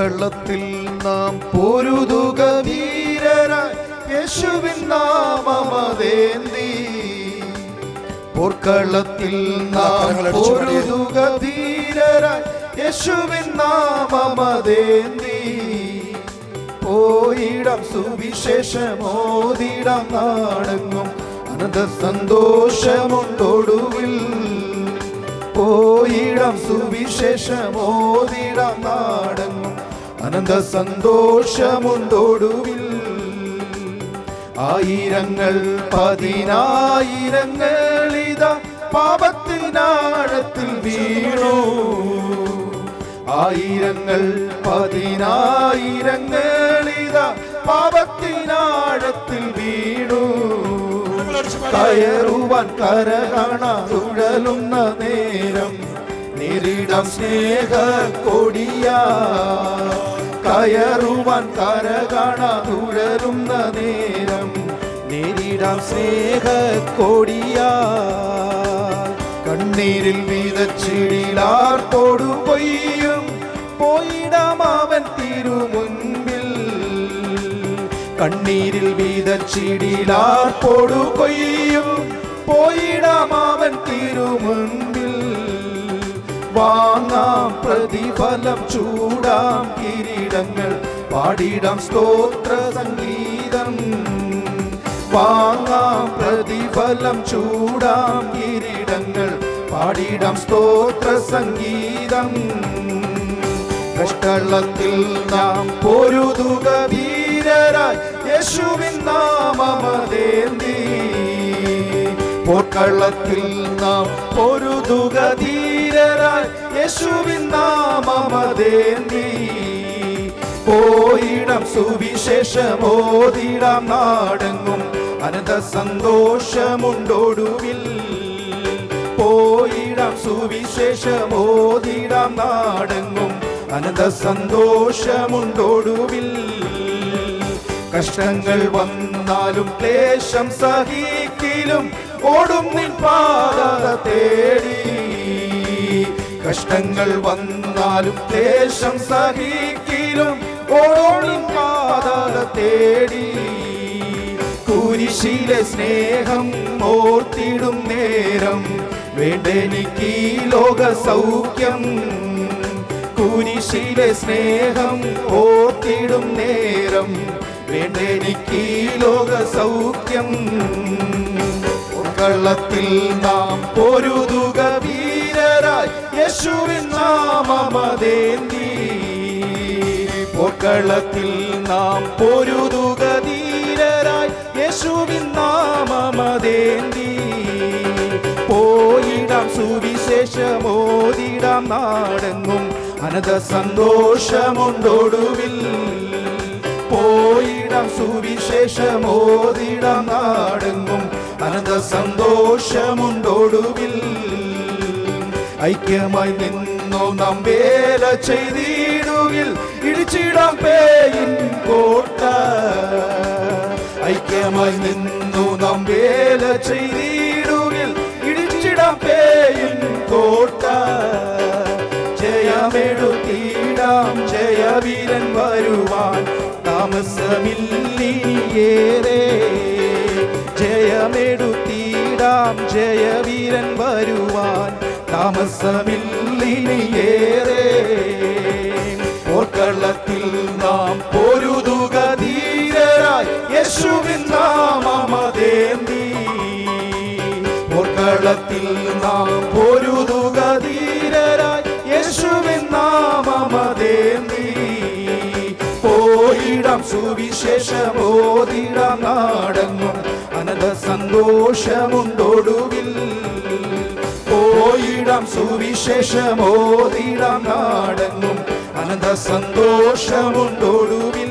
ത്തിൽ നാം പൊരുതുക വീരരായി യേശുവിൻ നാമമതേന്തി. പോർക്കളത്തിൽ നാം പൊരുതുക ധീരരായി യേശുവിൻ നാമമതേന്തി. പോയിടം സുവിശേഷമോദിടം നാടെങ്ങും അനന്ത സന്തോഷമുണ്ടൊടുവിൽ. പോയിടം സുവിശേഷമോദിടം നാടെങ്ങും അനന്ത സന്തോഷമുണ്ടൊടുവിൽ. ആയിരങ്ങൾ പതിനായിരങ്ങൾ ഇതാ പാപത്തിനാഴത്തിൽ വീണു. ആയിരങ്ങൾ പതിനായിരങ്ങൾ ഇതാ പാപത്തിനാഴത്തിൽ വീണു. കയറുവാൻ കര കാണാൻ തുഴലുന്ന നേരം നേരിടാം സ്നേഹ കൊടിയാ. കയറുവാൻ കര കാണാൻ തുഴലുന്ന നേരം നേരിടാം സ്നേഹ കൊടിയാ. കണ്ണീരിൽ വിതച്ചിടിലാർത്തോടു കൊയ്യും പോയിടാം അവൻ തിരുമുൻപിൽ. കണ്ണീരിൽ വിതച്ചിടിലാർത്തോടു കൊയ്യും പോയിടാം അവൻ തിരുമുൻപിൽ. വാങ്ങാം പ്രതിഫലം ചൂടാം കിരീടങ്ങൾ പാടിടാം സ്തോത്ര സംഗീതം. വാങ്ങാം പ്രതിഫലം ചൂടാം കിരീടങ്ങൾ പാടിടാം സ്തോത്ര സംഗീതം. കഷ്ടത്തിൽ നാം പൊരുതുക വീരരായി യേശുവിൻ നാമമതേന്തി. പോർക്കളത്തിൽ നാം പൊരുതുക ധീരരായി യേശുവിൻ നാമമതേന്തി. പോയിടം സുവിശേഷമോദിടാം നാടെങ്ങും അനന്ത സന്തോഷമുണ്ടൊടുവിൽ. പോയിടം സുവിശേഷമോദിടാം നാടെങ്ങും അനന്ത സന്തോഷമുണ്ടൊടുവിൽ. കഷ്ടങ്ങൾ വന്നാലും ക്ലേശം സഹിക്കിലും ഓടും നിൻ പാത തേടി. കഷ്ടങ്ങൾ വന്നാലും ക്ലേശം സഹിക്കിലും ഓടും നിൻ പാത തേടി. കുരിശിലെ സ്നേഹം ഓർത്തിടും നേരം വേണ്ടെനിക്ക് ലോക സൗഖ്യം. കുരിശിലെ സ്നേഹം ഓർത്തിടും നേരം വേണ്ടെനിക്ക് ലോക സൗഖ്യം. പോർക്കളത്തിൽ നാം പൊരുതുക വീരരായി യേശുവിൻ നാമമതേന്തി. പോർക്കളത്തിൽ നാം പൊരുതുക ധീരരായി യേശുവിൻ നാമമതേന്തി. പോയിടാം സുവിശേഷമോദിടാം നാടെങ്ങും അനന്ത സന്തോഷമുണ്ടൊടുവിൽ. പോയിടാം സുവിശേഷമോദിടാം നാടെങ്ങും അനന്ത സന്തോഷമുണ്ടൊടുവിൽ. ഐക്യമായി നിന്നോ നാം വേല ചെയ്തിടുകിൽ ഇടിച്ചിടാം പേയിൻ കോട്ട. ഐക്യമായി നിന്നു നാം വേല ചെയ്തിടുകിൽ ഇടിച്ചിടാം പേയിൻ കോട്ട. ജയമെടുത്തിടാം ജയവീരൻ വരുവാൻ താമസമില്ലിനിയേറെ. ജയമെടുത്തിടാം ജയവീരൻ വരുവാൻ താമസമില്ലിനിയേറെ. പോർക്കളത്തിൽ നാം പൊരുതുക ധീരരായി യേശുവിൻ നാമമതേന്തി. പോർക്കളത്തിൽ നാം പൊരുതുക ധീരരായി യേശുവിൻ നാമമതേന്തി. പോയിടാം സുവിശേഷമോദിടാം നാടെങ്ങും അനന്ത സന്തോഷമുണ്ടൊടുവിൽ. പോയിടാം സുവിശേഷമോദിടാം നാടെങ്ങും അനന്ത സന്തോഷമുണ്ടൊടുവിൽ.